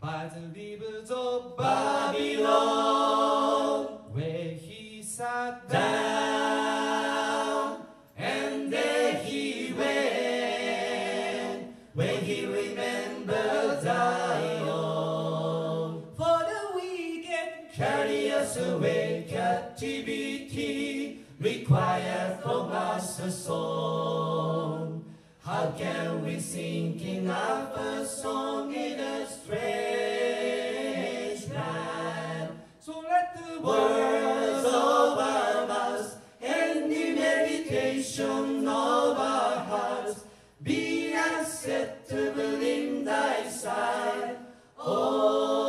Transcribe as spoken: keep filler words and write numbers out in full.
by the rivers of Babylon, where he sat down, and there he went, when he remembered Zion. For the wicked carry us away, captivity require from us a song. How can we sing King Arthur's song in a strange land? So let the words of our mouths and the meditation of our hearts be acceptable in thy sight, O